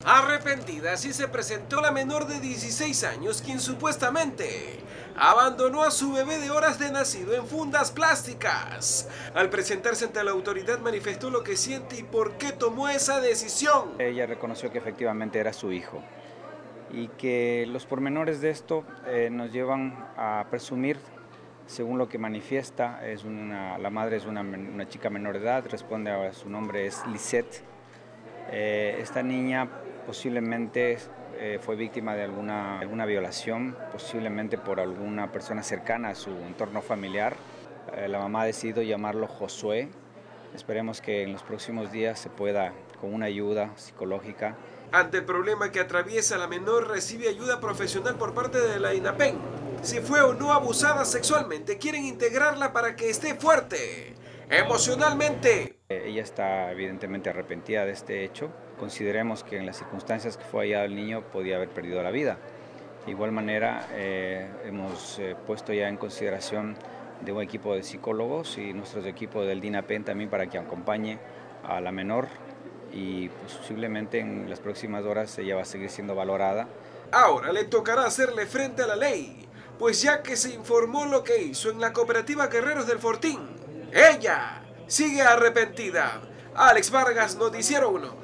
Arrepentida, así se presentó la menor de 16 años quien supuestamente abandonó a su bebé de horas de nacido en fundas plásticas. Al presentarse ante la autoridad manifestó lo que siente y por qué tomó esa decisión. Ella reconoció que efectivamente era su hijo y que los pormenores de esto nos llevan a presumir, según lo que manifiesta, la madre es una chica menor de edad, responde a su nombre, es Lisette. Esta niña posiblemente fue víctima de alguna violación, posiblemente por alguna persona cercana a su entorno familiar. La mamá ha decidido llamarlo Josué. Esperemos que en los próximos días se pueda, con una ayuda psicológica. Ante el problema que atraviesa la menor, recibe ayuda profesional por parte de la INAPEN. Si fue o no abusada sexualmente, quieren integrarla para que esté fuerte emocionalmente. Ella está evidentemente arrepentida de este hecho. Consideremos que en las circunstancias que fue hallado el niño podía haber perdido la vida. De igual manera, hemos puesto ya en consideración de un equipo de psicólogos y nuestro equipo del DINAPEN también para que acompañe a la menor y posiblemente en las próximas horas ella va a seguir siendo valorada. Ahora le tocará hacerle frente a la ley, pues ya que se informó lo que hizo en la cooperativa Guerreros del Fortín, ella sigue arrepentida. Alex Vargas, Noticiero 1.